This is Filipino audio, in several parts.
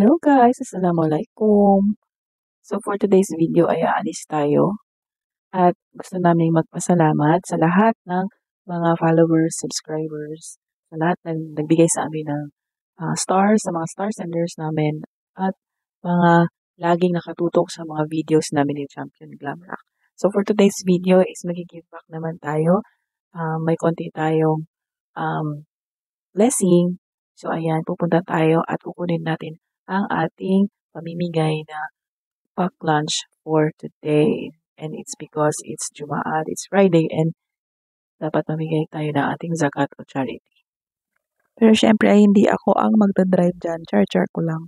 Hello guys! Assalamualaikum! So for today's video ay aalis tayo at gusto namin magpasalamat sa lahat ng mga followers, subscribers, sa lahat ng nagbigay sa amin ng stars, sa mga star senders namin at mga laging nakatutok sa mga videos namin ni Champion Glamrock. So for today's video is mag-give back naman tayo. May konti tayong blessing. So ayan, pupunta tayo at kukunin natin ang ating pamimigay na pack lunch for today. And it's because it's Jumaat, it's Friday, and dapat mamigay tayo ng ating zakat o charity. Pero syempre ay hindi ako ang magdadrive dyan. Char ko lang.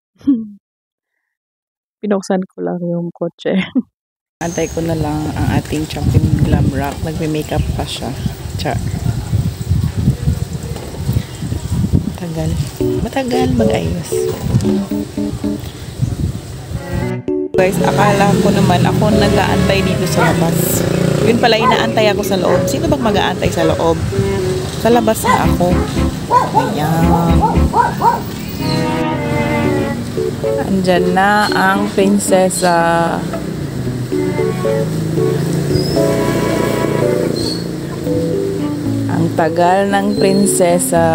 Pinuksan ko lang yung kotse. Antay ko na lang ang ating Champion Glamrock. Nagme-makeup pa siya. Char. Matagal mag-ayos. Guys, akala ko naman ako nag-aantay dito sa labas. Yun pala, inaantay ako sa loob. Sino bang mag-aantay sa loob? Sa labas na ako. Ayan. Andyan na ang prinsesa. Ang tagal ng prinsesa.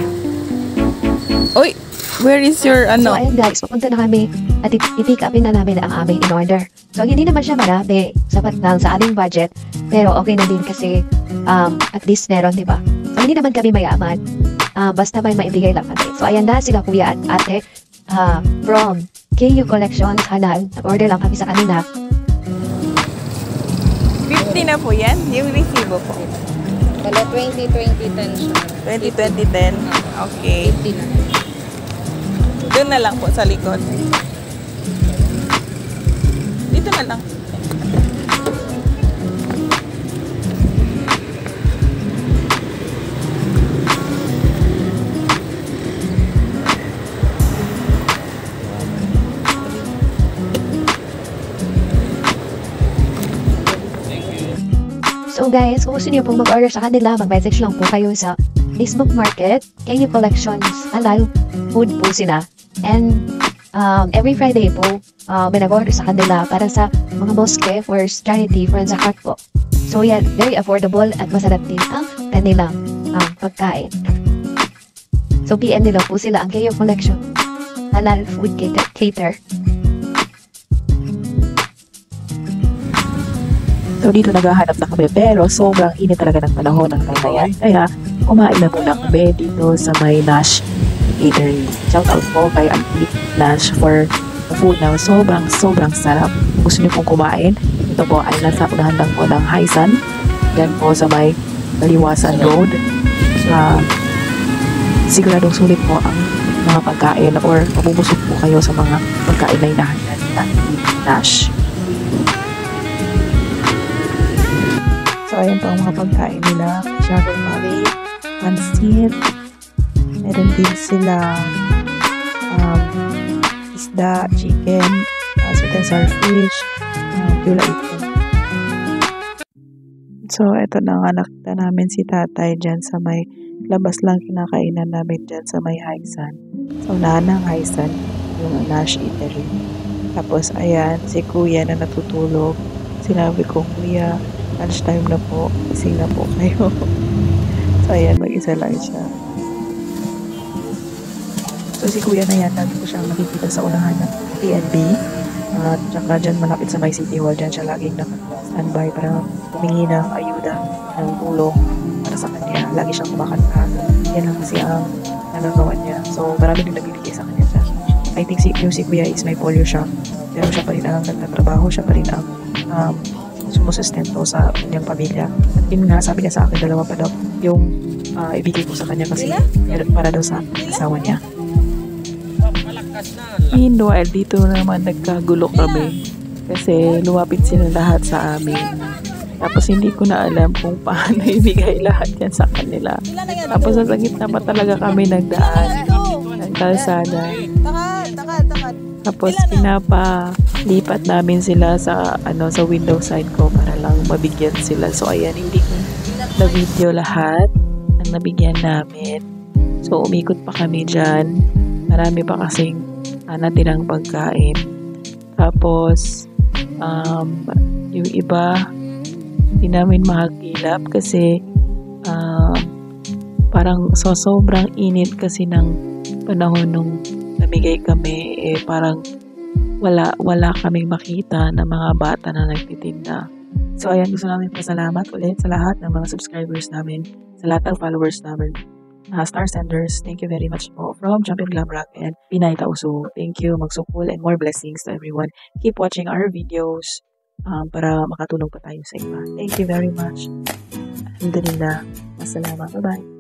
Uy! Where is your ano? So ayun guys, pupunta na kami at i-pick upin na namin ang aming in-order. So hindi naman siya marami, sapat lang sa aming budget. Pero okay na din kasi at least meron, di ba? So hindi naman kami mayaman. Basta may maibigay lang kami. So ayan na sila kuya at ate from KU Collections Halal. Nag-order lang kami sa kanila. 50 na po yan? Yung resibo po. Wala 20-20-10 siya. 20-20-10? Okay. 50 na. Doon na lang po sa likod. Dito na lang. So guys, kung gusto niyo pong mag-order sa kanila, mag-message lang po kayo sa Facebook Market, KU Collections Halal Food po sila. And every Friday po, may nag-order sa kanila para sa mga mosque for charity for zakat po. So yan, very affordable at masarap din ang kanilang pagkain. So PM nila po sila ang KU Collection Halal Food Cater. So dito naghahanap na kami pero sobrang init talaga ng panahon ng time na yan. Kaya kumain na muna kami dito sa may Nash Eatery. Shout out po kay Auntie Nash for the food na sobrang sarap. Gusto niyo pong kumain? Ito po ay nasa unahan lang po ng Haisan. Diyan po sa may Baliwasan Road. Siguradong sulit po ang mga pagkain or mabubusog po kayo sa mga pagkain na inahandad ni Auntie Nash. So, ayan po ang mga pagkain nila. Shadow Valley, pansit. Meron din sila isda, chicken, sweet and sour fish, tula ito. So, ito na nga nakita namin si tatay dyan sa may labas lang kinakainan namin dyan sa may Haisan. So, unahan ng Haisan, yung Nash Eatery. Tapos, ayan, si kuya na natutulog. Sinabi ko, kuya, lunchtime na po, gising na po kayo. So ayan, mag-isa lang siya. So si kuya na yan, lagi ko siyang nakikita sa unahan ng PNB. At saka dyan malapit sa my city hall, dyan siya laging naka-standby para humingi ng ayuda, ng tulong para sa kanya. Lagi siyang kumakanta. Yan lang kasi ang nagagawa niya. So marami din nagbibigay sa kanya siya. I think si kuya is may polio siya. Pero siya pa rin ang nagtatrabaho, siya pa rin ang sumusustento sa kanyang pamilya. At yun nga, sabi niya sa akin, dalawa pa daw yung ibigay ko sa kanya kasi para daw sa asawa niya. Meanwhile, dito naman nagkagulo kami kasi lumapit sila lahat sa amin. Tapos hindi ko na alam kung paano ibigay lahat yan sa kanila. Tapos sa gitna pa talaga kami nagdaan ng kalsada. Tapos pinapalipat namin sila sa sa window side ko para lang mabigyan sila. So ayan, hindi ko na video lahat ng nabigyan namin. So umikot pa kami dyan. Marami pa kasing natirang pagkain. Tapos, yung iba, hindi namin mahagilap kasi parang sobrang init kasi ng panahon nung namigay kami, parang wala kaming makita na mga bata na nagtitinda. So ayan, gusto namin pasalamat ulit sa lahat ng mga subscribers namin, sa lahat ng followers namin, star senders. Thank you very much po from Jumping Glam Rock and Pinay Tauso. Thank you, magsukul and more blessings to everyone. Keep watching our videos para makatulong pa tayo sa iba. Thank you very much. Alhamdulillah. Masalamat. Bye-bye.